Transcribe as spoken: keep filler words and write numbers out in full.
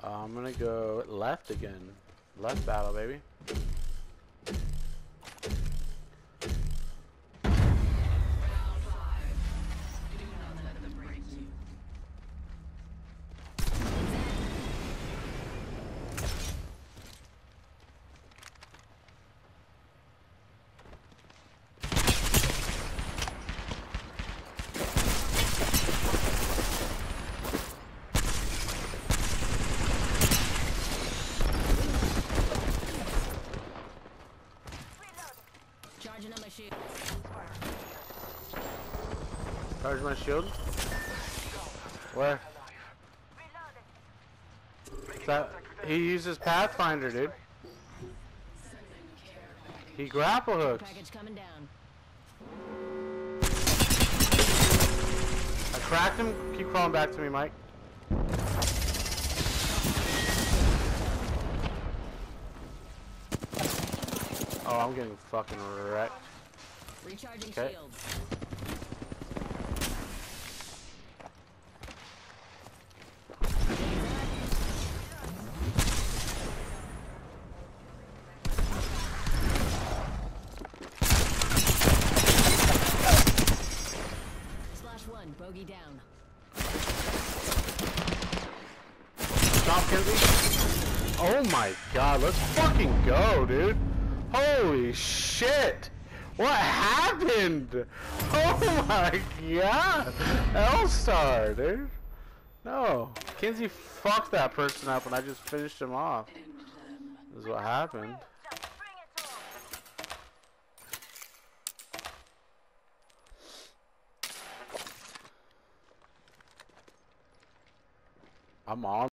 Uh, I'm gonna go left again. Left battle, baby. Charging on my shield. Charge my shield. Where? That, he uses Pathfinder, dude. He grapple hooks. Package coming down. I cracked him. Keep crawling back to me, Mike. Oh, I'm getting fucking wrecked. Recharging Okay. shields. Slash one, bogey down. Stop, Kenzie. Oh my god, let's fucking go, dude. Holy shit. What happened? Oh my god. L-Star, dude. No. Kenzie fucked that person up and I just finished him off. This is what happened. I'm on.